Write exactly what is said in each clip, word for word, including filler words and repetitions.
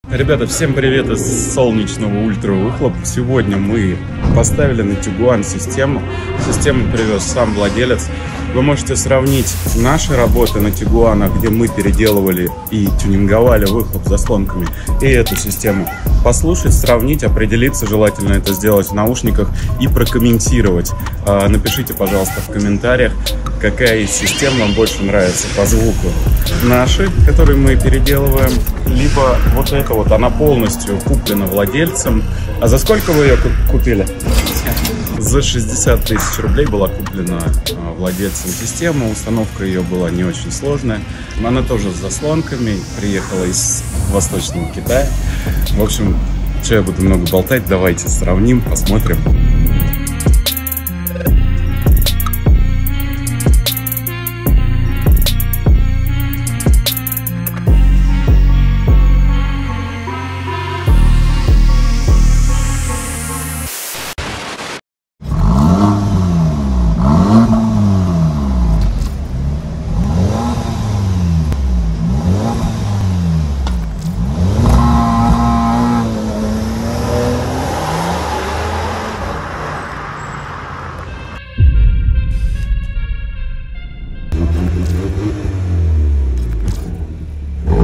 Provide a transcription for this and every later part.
Ребята, всем привет из солнечного ультра-выхлоп. Сегодня мы поставили на Тигуан систему. Систему привез сам владелец. Вы можете сравнить наши работы на Тигуанах, где мы переделывали и тюнинговали выхлоп заслонками, и эту систему. Послушать, сравнить, определиться, желательно это сделать в наушниках и прокомментировать. Напишите, пожалуйста, в комментариях, какая из систем вам больше нравится по звуку. Наши, которые мы переделываем, либо вот эта вот, она полностью куплена владельцем. А за сколько вы ее купили? За шестьдесят тысяч рублей была куплена владельцем система. Установка ее была не очень сложная. Она тоже с заслонками, приехала из Восточного Китая. В общем, что я буду много болтать, давайте сравним, посмотрим.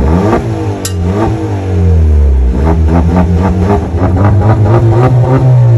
Thank you.